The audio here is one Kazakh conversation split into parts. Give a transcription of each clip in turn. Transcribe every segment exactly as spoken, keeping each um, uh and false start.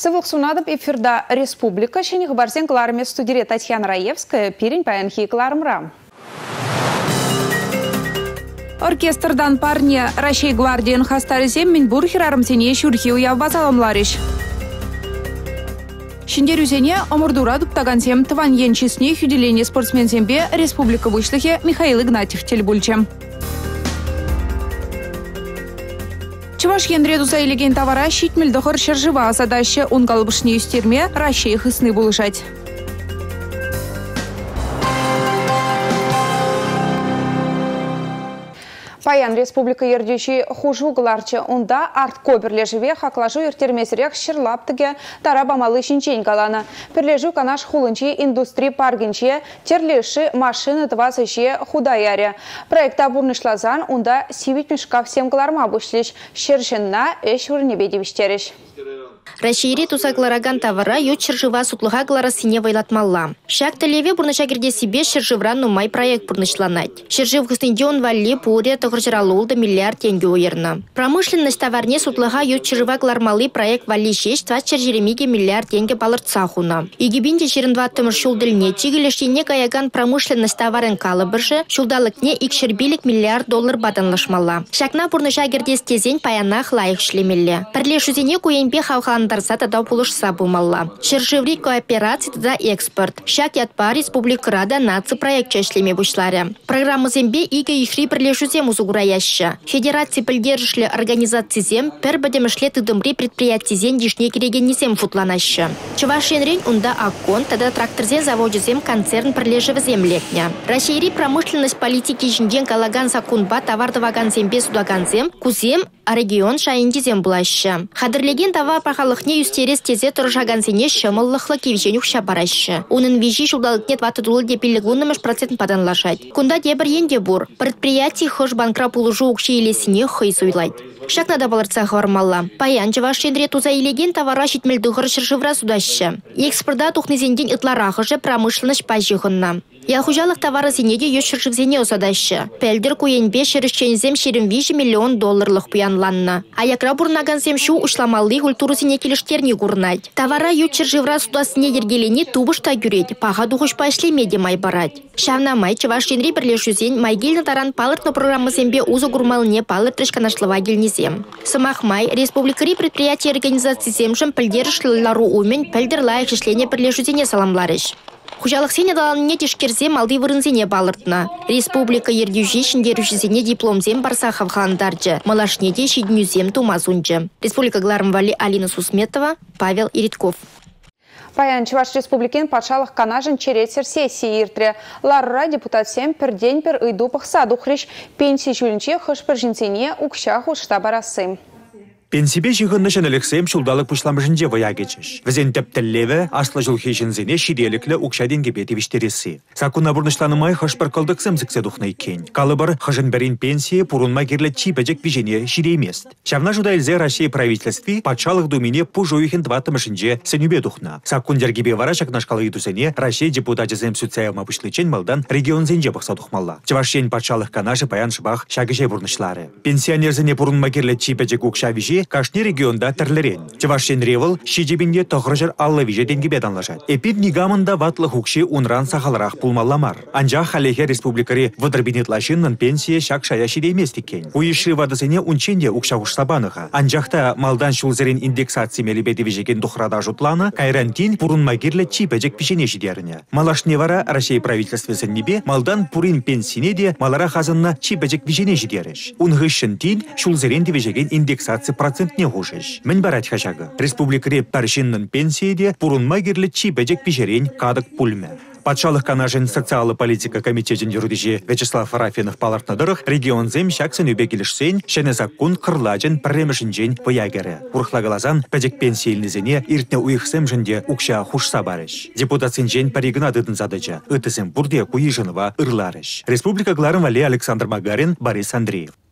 Сывлық сунадып эфирда республика шенеғы барзен кларме студире Татьяна Раевская пирень паянхи клармрам. Оркестрдан парне Рашей гвардиян хастарызем мен бурхер арымсене шүрхи уяв базаламларыш. Шиндер үзене омырдура дуптагансем тыван енчисне хюделение спортсмензембе республика вышлыхе Михаил Игнатьев телбульчем. Чуваш ендреду заилеген товара щитмель дохор шержива задача унгалбышне юстерме Рашей хысны булышать. Паян республика ердючи хужу гларчы унда артко бірлежіве хаклажу ертермесірек шырлаптыге тараба малы шинчен калана. Бірлежу канаш хулынче индустрии паргинче терлеші машины двадцать худаяре. Проекта бурнышлазан унда сивитмешка всем гларма бұшлеш шершенна эш урнебедевіштереш. Рашири тусаклараган тавара ют шыржыва сутлыға глара сине вайлатмалла. Шак телеве бурнышагерде себе шыржывран нумай проект бурнышланать. Шыржыв хыстынде он валли пуре тағыржыралуылды миллиард тенге ойырна. Промышленность товарне сутлыға ют шыржыва глармалы проект валли шеш двадцать жеремиге миллиард тенге балыртсахуна. Игибинде шеріндва тымыр шулдылне чигілешіне каяган промышленность товарын калыбыржы шулдалыкне икшербилік миллиард доллар баданлашмалла. Шакна бурнышагерде стезен паянах лайық шлемелле. Пірлешузене куенбе хавхан дарсата да пулышса бумалла. Шыржыври кооперации да экспорт. Шак ятпа республика рада наци проект чешлеме бушларе. Программа зембе иге ихри прилежузем узугураяща. Федерации пильдержишли организации зем пер бадемышле тыдымри предприятий зем дишне керегеннизем футланаща. Чувашенрень унда аккон тада тракторзен заводизем концерн прилежевы землекня. Рашири промышленность политики жинден калаган сакунба товардываган зембе судаганзем кузем а регион шайындизем булаща. Хадырлеген тава пахалыхне юстерес тезе тұрышагансене шымыллықлы кевженюк шабараща. Унын вижи шулдалыкне двадцать дулы депелігунымыш процент паданлашать. Кунда дебір енде бур. Предприятий хош банкра пулужу укши елесіне хый суйлайт. Шакнада балырца хвармалла. Паян Чувашенре туза илеген товара щитмельдығыр шыржывра судаща. Экспорта тухнезенден ытларахыжы промышленность пажығынна. Ялхужалық товары зенеде еш шыржывзене осадаща. Пәлдір куенбе шырышчензем шерім вижі миллион долларлық пуянланна. Аякра бурнаганзем шу ушламалды культуру зене келіштерне гурнать. Товара ют шыржывра судасыне ергелені тубышта гюреть. Паға дұғыш пашлемеде май барать. Шавна май Чувашенре бірлешузен майгелні таран палыртны программы зембе узы гурмалыне палыртыш канашлыва гелнезем. Сымақ май республикари предприятия организации земшым пілдерішлылару умен пілдер лайық шешлене бірлешузене саламларыш. Хужалық сене даланыне тешкерзем алды вырынзене балыртна. Республика ердюжи шиндерушізене дипломзем барса хавхандарджы. Малашнеде шиднюзем тумазунджы. Республика Глармвали Алина Сусметова, Павел Иритков. Паян Чуваш республикен патшалық канажын черетсер сессии иртре. Ларра депутат сем пір день пір ыйдупық садухриш пенсии жүлінче хыш пір жінсене укша хушта барасы. Пенсибе жығынны шынылықсем шулдалық пұшламышынде вая кечіш. Візен тәптіллеві аслы жылхи жынзене шиделіклі ұқшаден кебеті виштересі. Сакуна бұрнышланымай хышпыр қылдықсым зіксе дұхнай кен. Калыбыр хыжын бәрін пенсия пұрынма керлі чипәжек вижене шидеймест. Шавна жуда әлзе Россия правительстві патшалық думине пұжуихін тватымышынже сәнюбе дұхна. Сакундер кебе вара шакнашқалы етусене Россия депутаты зем суцайылма пұшлычен малдан регион зенже бұқса дұхмалла. Чавашен патшалық канашы паян шыбақ шагыше бұрнышлары. Пенсионерзіне пұрынма керлі чипәжек ұқша вижи кашни регионда терлерен. Чавашен ревыл шижебінде тоғыржыр аллы виже денгебе данлашат. Эпид нигамында ватлы хукши унран сахалырақ пулмалламар. Анжа халехе республикари вадырбинетлашыннын пенсия шак шаяши дейместіккен. Уйши вадысыне унченде укшауш сабаныға. Анжақта малдан шулзерин индексация мелебеті вижеген дұхрада жұтланы, кайрантин пурынмагерлі чипәжек пешене жидеріне. Малашне вара Россия правительствесын небе малдан пурин пенсине де малара хазынна чипәжек вижене жидеріш. Унгышын тин шулзерин вижеген индексация процент не хушиш. Мен барать хашага. Республикари паршиннын пенсияде пурунма керлі чипәжек пешерен кадык пульме. Патшалық канажын социалы политика комитетін юридижи Вячеслав Рафинов палартнадырых регион зем шаксын үбекелішсен шәне закун қырлажын пірремішінжен ваягері. Урхлагалазан пәжек пенсийлінізіне иртне уйықсем жінде укша хушса барыш. Депутатсын жен паригына дыдын задыча. Үтісім бұрде куйжынова ырларыш. Республика Глармвали Александр Магарин, Борис Андреев.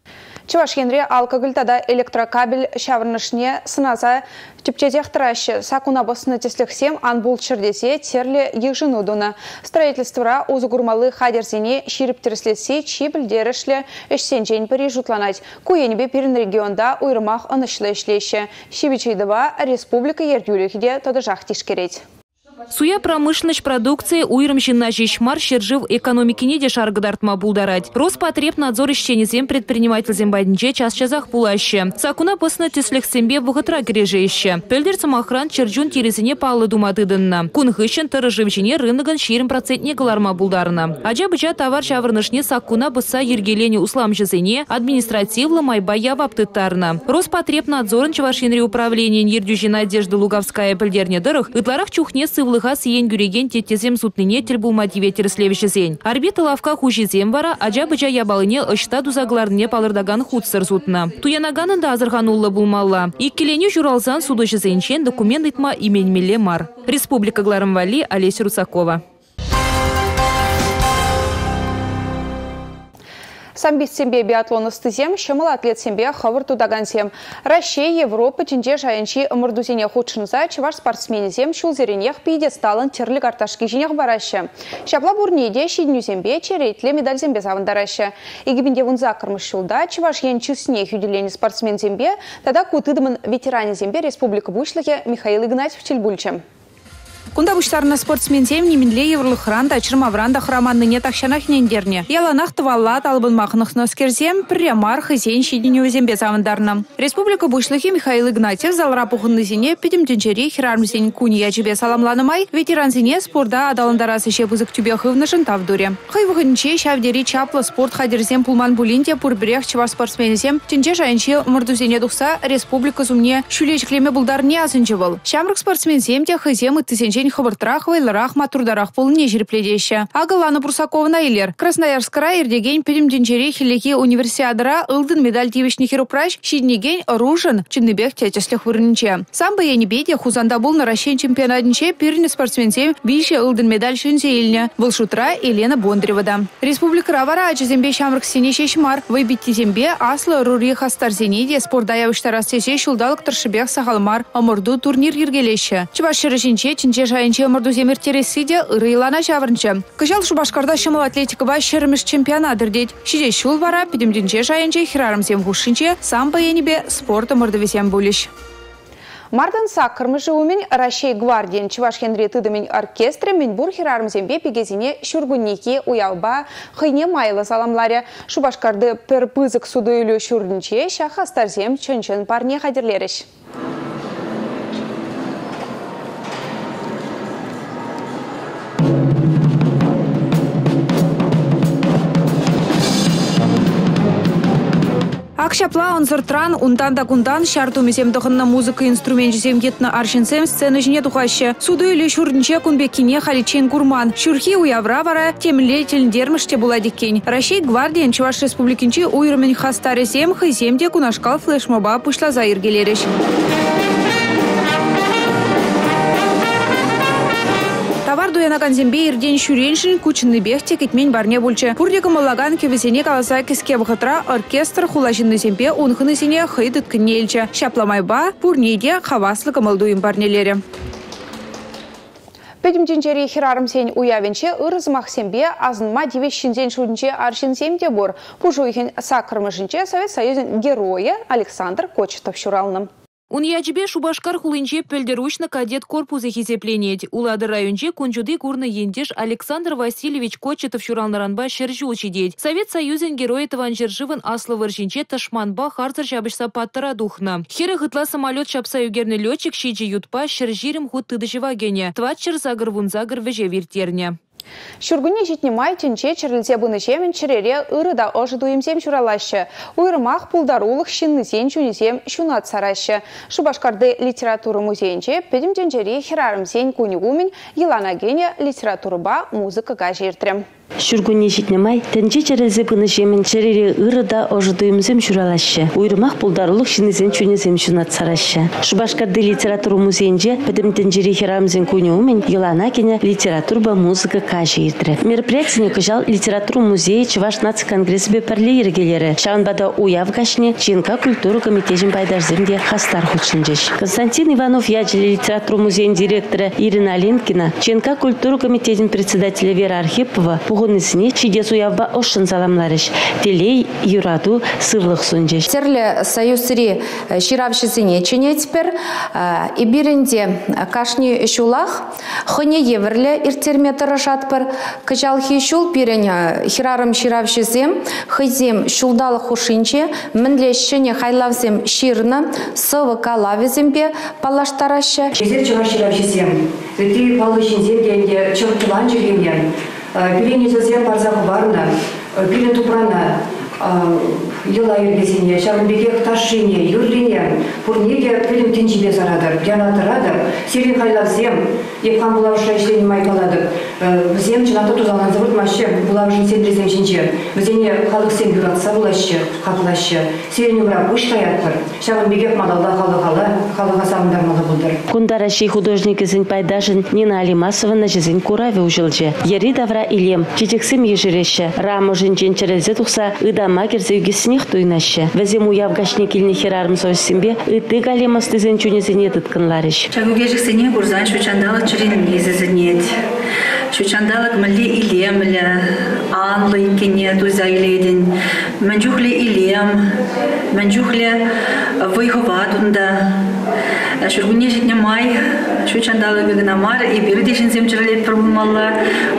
Чувашкенре алкогольтада электрокабель шаврнышне сынаса тепчетех тращи. Сакуна босны теслихсем анбул чердесе терле ежинудуна. Строительствора узугурмалы хадерзине шириптерслесе чибілдерішле эшсенчен пережутланать. Куенебе пирин регионда уйрмах анышлы эшлеще. Шибичейдыба республика ердюлихиде тодыжах тишкереть. Суя промышленность продукции уйрымщина жишмар шержив экономики неде шаргадартма булдарать. Роспотребнадзор ищенезем предприниматель зембайдинче час-часах пулаще. Сакуна посна теслих сембе вухатра грежеще. Пельдерцам охран черджун терезине палы думатыдынна. Кунхыщен тарыживжине рыноган ширим процентне галарма булдарна. Аджа быча товар шаврнышне сакуна быса ергелени усламжызене административлы майбая ваптытарна. Роспотребнадзорын Чувашинри управление нердюжина одежды Луговская пельдерне дырых ытларах чухне сывлыха сиен гюреген тетезем сутныне тельбу мотиве слевище зень. Орбита лавка хужизем вара, аджа быча ябалыне ышта дузагларне палырдаган худсыр сутна. Туянаганын да азырханулла булмалла. Иккелене журалзан судышы зенчен документ итма именмеле мар. Республика Гларамвали, Олеся Русакова. Самбит сембе биатлон стызем, шамал атлет сембе хавар тудагансем. Россия, Европа, тенде жаянчи мордузине худшынза, чеваш спортсменезем шулзеренех пьедесталын терлик арташки жинех бараще. Шапла бурнеде шидню зембе черейтле медаль зембе завандараще. Игибинде вунза кырмыш шулда, чеваш янчысне хюделени спортсмен зембе, тогда кутыдымын ветеране зембе республика Бушлыхе Михаил Игнатьев Чельбульчем. Кунда буштарна спортсмензем немедле еврлыхранда чырмавранда храманныне такшанах нендерне. Яланах тваллат албын махнах носкерзем прямар хызен шидиню зембе завандарна. Республика Бушлыхи Михаил Игнатьев залра пухыннызине пидемтенчери хирармзен куния жебе саламланымай ветеранзине спорда адаландарасы шебузык тюбе хывнышын тавдуре. Хай выхынче шавдери чаплы спорт хадерзем пулман булинте пурбрех чеваш спортсмензем тенче шайынче мордузине духса республика зумне шулечклеме булдарне азынчевал. Шамрык спортсмензем те хызем и тысячень хабартрах вайларах матурдарах полне жерпледеща. Агалана Прусаковна Илер. Красноярск край ирдеген пидемтенчери хилеки универсиадара ылдын медаль тивишни хирупраш шиднеген оружен чиннебех тетеслих вырнче. Сам бы я не беде хузанда был на Россиен чемпионатнче пирни спортсменсем бище ылдын медаль шунзе илне. Волшутра Елена Бондревада. Республика Равара ачезембе шамрык сине шешмар. Вайбитти зембе аслы рури хастар зенеде спорда явыштарастесе шулдалык таршыбех сахалмар амурду турнир ергелеща. Чувашчырышинче чинче жайынче мордуземер тересиде ырыйлана жаврынче. Кыжал Шубашкарда шымыл атлетикова шермеш чемпионат дырдеть. Шиде шул вара пидемдинче жайынче хирарымсем хушинче сам баянебе спорта мордовесем булищ. Мартын саккырмышы умен Россия гвардиен Чувашкенре тыдымень оркестре менбур хирарымсембе пегезине шургунники уявба хыйне майлы саламларе. Шубашкарды пер пызык судуйлю шурдинче шахастарзем чөнчен парне хадерлереш. Акшапла он зыртран ундан да кундан шарту мезем дохынна музыка инструмент жезем кетна аршинсем сцена жіне тухаще. Суду или шурнче кунбекине халичен курман. Шурхи уявра вара темле телендермыште буладикень. Россия гвардиен Чуваш республикинчи уйрымен хастаресем хыземде кунашкал флешмоба пышла за иргелереш. Товар дуянаган зембе ирден шуреншин кучынны бехте кетмен барне бульче. Пурдекам аллаган кевесене каласа кеске бахатра оркестр хулашинны зембе унхыны сене хыйдыт кыннелче. Шапламайба пурнеде хаваслы камалдуем барнелере. Педимтенчери хирарымсен уявенче ырызмах сембе азынма дивещинзен шудынче аршинсемде бор. Пужуйхен сакрымышынче Совет Союзен героя Александр Кочетов шуралным. Он ячбе Шубашкар хулынче пельдеручно кадет корпусы хизепленет. Улады районче кунчуды курны ендеш Александр Васильевич Кочетов шуралнаранба шержу учидеть. Совет Союзен герой этого анжерживан аслы варшинче ташманба харцар шабышса паттара духна. Херы гытла самолет шапса югерный летчик шиджи ютпа шержирим худ тыдышева гене. Тватчер загр вун загр веже виртерня. Шургуне житне май тенче черльзе буны шемен черере ырыда ожидуемсем чуралаще. Уйрымах пулдарулых шиннысен чунесем шунат сараще. Шубашкарды литература музейнче педимтенчери хирарымсен кунигумен елана гене литературба музыка гажиртрем. Шүргүнне житнемай, тенче черезе пыны жемін черере ырыда ожыдуымзем жүралашы. Уйрымақ пулдарулық шинезен чүнезем чунат сарашы. Шубашкарды литературу музейінже пөдімтен жері херамзен күнеумен елана кене литературба музыка кажы ирдірі. Мероприятияне күжал литературу музейі Чуваш наци конгресс бепарле ергелері. Шаунбада уяв кашне Ченка культуру комитежін пайдажземде хастар худшынжеш. Константин Иванов яджили литературу музейін директоры Ирина Аленкина, Ченка культуру комитетин председателя Вера Архипова, Пугунысыне чидес уявба ошын заламларыш. Телей, юраду, сывлық сунжеш. Терлі союзыри ширавшызыне чене теперь, и бирінде кашни шулах, хыне еверлі иртерме тарашат пар, качал хишул пиреня хирарым ширавшызем, хызем шулдалы хушинче, мінле шыне хайлавзем ширны, сывы калавезембе палаштарашы. Жезер чыға ширавшызем, өте палышынзем денде чықтылан жүргенен, пирене сөзем барзағы барына, пирен тупрана, ела ергезіне, шағынбеге ташыне, юрлине, пурнеге пилім тенжібе зарадыр, янатырадыр, серен хайлавзем, епқан бұлавыша ішлені майкаладыр. Зем жынаты тузалан завод машы, бұлавышын сендрезем жинче, өзене халық сен юратса бұлашы, қапылашы, серен ұмыра бұш қаяттыр, шағынбеге мадалда халы-халы, халық асамындармалы бұлдыр. Кундараши художникізін пайдашын Нина Алимасована жезін кураве ұжылжы. Ери давра илем, чечексім ежіреші, рамы жынчен черезе тұқса, ыдама керзе үгесінех туйнашы. Вәзем уявгашне келіне херарым сөзсімбе, ыты галемастызен чунезіне тұткынларыш. Чагугежексіне бұрзан шучандалық жүрен езізінет. Шучандалық мүлі илемлі, анлы икене туйзайледін. Мәнжухлі илем, мәнжухлі вайховадунда. Шүргүнне жетне май, шучандалық бігінамар, и бірі дешін зем чыралет пұрмалла,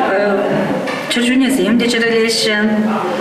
чыржуне зем де чыралеші.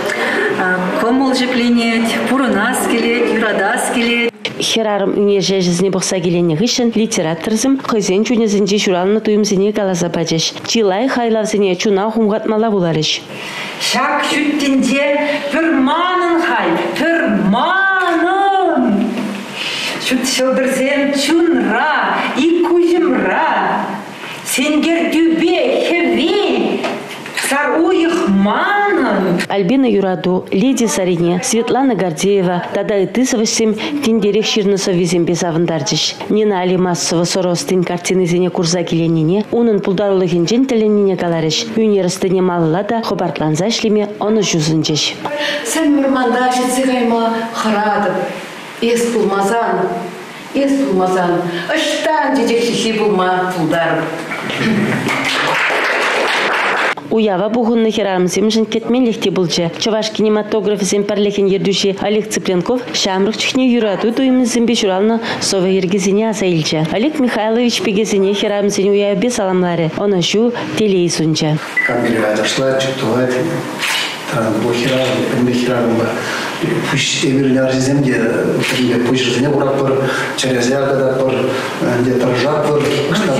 Комол жепленет, пурынас келет, юрадас келет. Херарым үнеже жезіне бұқса келені ғышын литераторзым қызен чунезінде журалыны туымзіне қалаза бәдеш. Чилай хайлавзіне чуна хумғатмала бұларыш. Шак шүттінде бір манын хай, бір манын. Шүт шылдырзен чунра, и кузімра, сенгер дюбе, хеве, сар уйық манын. Альбина Юраду, Лидия Сарине, Светлана Гордеева, Тада Итысовасем, Тиндерек Ширнусов везембе завындардыш. Нина Алимасова соростын картины зене курза келенине, унын пулдарулығын жен тіленине каларыш. Үнерістіне малылада хобартланза шлеме оны жүзінжеш. Сән мұрманда жетсігайма харадып, ес пулмазан, ес пулмазан, ұштан жедекші бұлма пулдарып. Уява бұғынны херарымзем жын кетмен лехте бұлжы. Чуваш кинематограф земпарлехен ердуші Олег Цыпленков шамрық чүхне юраду дуйымызымбе журалны сова ергезіне азайлжы. Олег Михайлович пегезіне херарымзен уявбе саламлары. Оны шу телей сунжы. Камберға аташылар, чүктуғай, бұл херарым, пәнбе херарымға. Пүш емірін арзеземде, пүш жүрзіне ұрап бір, чәрезі ағадап бір, де тұржақ бір,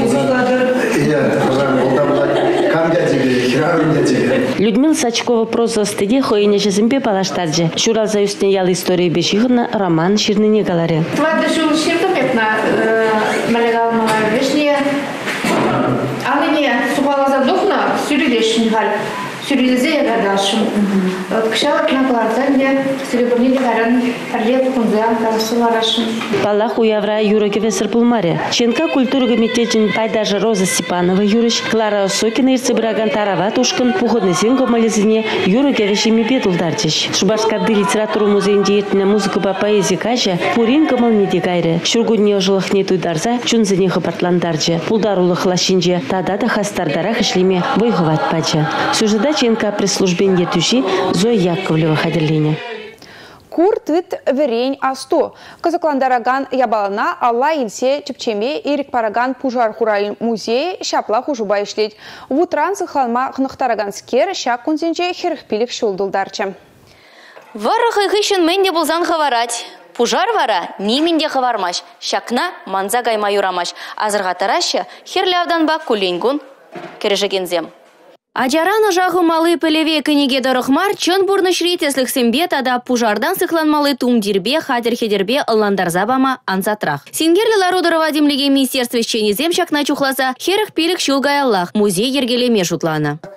Людмила Сачкова проза стыде хоине жезімбе палаштарджы. Шурал за үстін ял истории бешіғына роман ширныне галаре. Твады жыл ширдім етна мәлегал мағар вешне. Алыне субалаза дұқна сүрелешін ғал. Сүрелезе егадашым. Кышалат наклардан не серебріне гаран әрлеп күнзан тарсыларашым. Палах уявра юрогеве сырпылмаре. Ченка культуры комитетин пайдажы Роза Степанова юрыш, Клара Осокина ирцебраган тарава тушкын, пуходны зенго малезине юрогеве шемебе тулдартыш. Шубашкарды литературу музейінде ертіне музыка по поэзии кажа, пурин кымыл неде гайры. Шургудне ожылық не туйдарза, чунзыне хыпартландарджы. Пулдарулық лашинже, тада да хастардарах ишлеме бойғыват пача. Сюжета Ченка пресс-службен етуши Зоя Яковлева хадерлене. Кур тыт верень асту. Казакландараган ябалана алла илсе чепчеме ирик параган пужар хураль музей шапла хужуба ишлеть. В утран сыхалма хнахтараган скер щак кунзенче херхпилик шулдулдарче. Варахы хыщен менде булзан хаварать. Пужар вара нименде хавармаш. Щакна манза гайма юрамаш. Азыргатараща херлявдан бак кулейнгун кережегензем. Аджараны жағы малы пілеве көнеге дұрықмар, чын бұрны шіретеслік сімбе тада пужардан сықланмалы тумдербе, хадер-хедербе ыландарза бама ансатрах. Сенгерлі ларудыры Вадимлеге министерство ісчені земшак начухласа, херіх пелік шулгай Аллах, музей ергелеме жұтланы.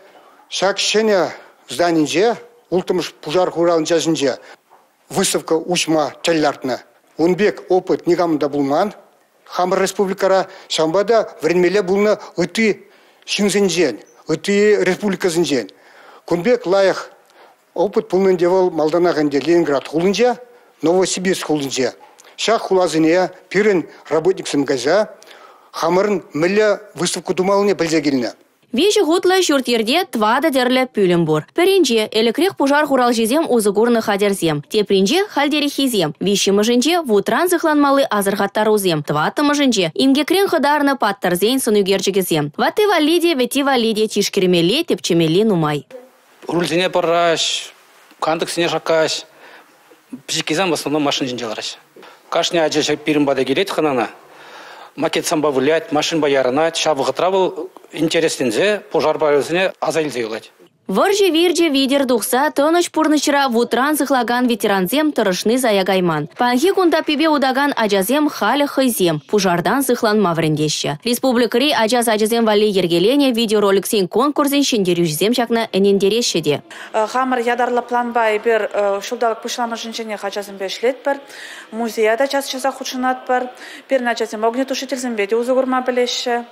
Шак шене зданинже, ултымыш пужар хуралын жазынже, выставка учма теллартна. Унбек опыт нигамда булман. Хамыр республикара шамбада времеле булна ыты шинзенжен, ыты республика зенжен. Кунбек лайық опыт пулнын девал Малданағанде Ленинград хулынже, Новосибирск хулынже. Шах хулазыне пирен работник сымгаза, хамырын мілі выставку думалыне білзегіліне. Вежі ғутла жүрттерде твада дерлі пүлім бұр. Пірінже, элекрек пужар хурал жезем узыгурны хадерзем. Тепринже халдері хизем. Виші мұжынже вутран зықланмалы азырғаттар узем. Тваты мұжынже имгекрен хыдарны паттарзен сынугержігізем. Ваты валиде, вети валиде тишкермеле тепчемеле нумай. Рульзіне бараш, кандықсіне шакаш, бжикизам в основном машин жинжалараш. Кашня аджа пирим бада келет ханана. Макет самба вылять, машин баярына, шабығы трабыл интересензе, пожар барызыне азайлзе юлать. Варжи-виржи видер духса тоныш пурнышыра вутран зыхлаган ветеранзем тұрышны заягайман. Панхи кунда пибе удаган аджазем халі хызем, пужардан зыхлан маврендеші. Республикари аджаз аджазем вали ергелене видеороликсен конкурсен шендерюжзем чакна энендереші де. Хамыр ядарлы планбай бір шулдалық пышламы жынчене хачазым бешлет бір, музеяда час часа худшынат бір, бір начазем огнетушителзем беде узыгурма білеші.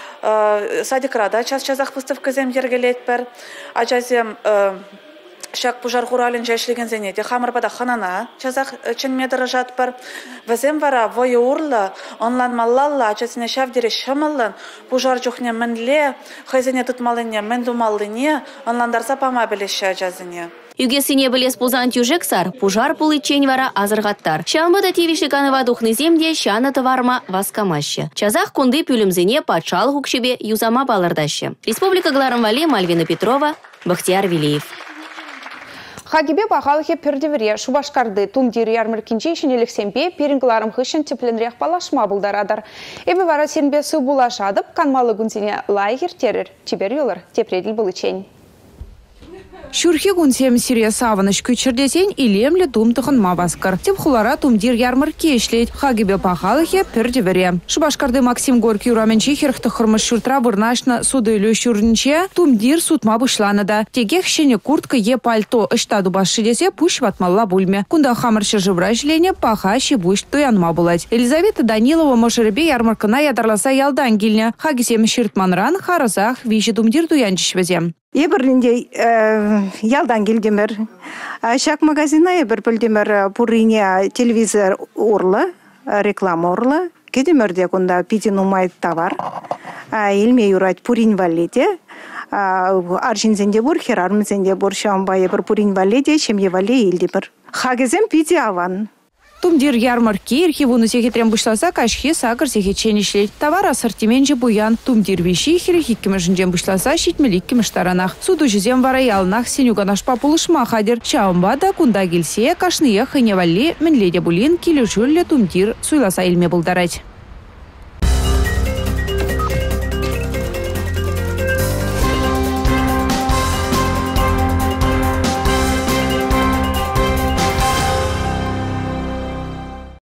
Садикрада час-часах выставка зем ергелет бір, аджазем шак пужар хуралин жайшлеген зенеде, хамырбада ханана часах ченме дырыжат бір, вазем вара войы урлы, онлан маллалла, аджазіне шавдері шымылын, пужар жүхне мінле, хайзене тұтмалыне, мен думалыне, онландарса пама білеші аджазіне. Югесине білес пузан тюжексар, пужар пулы чень вара азырғаттар. Шамбада тивишликанова духны земде шаны товарма васкамашы. Чазах кунды пюлімзіне патшал хукшебе юзама балырдашы. Республика Гларамвали, Мальвина Петрова, Бахтияр Вилеев. Хагибе бағалығы пердевере Шубашкарды тумдир ярмаркинче шенелік семпе перінгларым хышын тепленрек палашма бұлдарадар. Эбі вара сенбе су булашадып, канмалы гүнзіне лайгер терер. Чебер юлар тепреділ бұлы чень. Шурхи гунсем сирия савыныш күчірдесен илемлі думтығын маваскар. Теп хулара тумдир ярмарке ешлейд. Хагибе пахалыхе пердевере. Шубашкарды Максим Горький ураменче херхты хырмыш шуртра вырнашна судылю шурнче тумдир сутма бұшланыда. Тегех шене куртка е пальто ыштаду башшидесе пуш ватмалла бульме. Кунда хамыршы жывра жлене паха шибуш туянма булать. Елизавета Данилова мошербе ярмаркына ядарласа ялдан гильне. Хагисем ширтманран харазах виші тумдир туянчышвезе. Ебірлінде ялдан келдемір. Шак магазина ебір білдемір пурыне телевизор орлы, реклама орлы. Кедемірде күнда пиден умайд товар. Илме юрать пурин валеде. Аржинзенде бұр, херармызенде бұр, шамба ебір пурин валеде, шемье вале елдемір. Хагезем пиде аван. Тумдир ярмарки архивуны сехетрем бұшласа кашхи сакыр сехетченешлейд. Товар ассортименже буян. Тумдир виши хири хиккімішінден бұшласа шитмелік кіміштаранах. Суду жүзем вара ялнах сенюганаш папулышма хадер. Чаумбада кунда келсе кашные хыневалли мінледе булин келі жүрлі тумдир суйласа илме бұлдарать.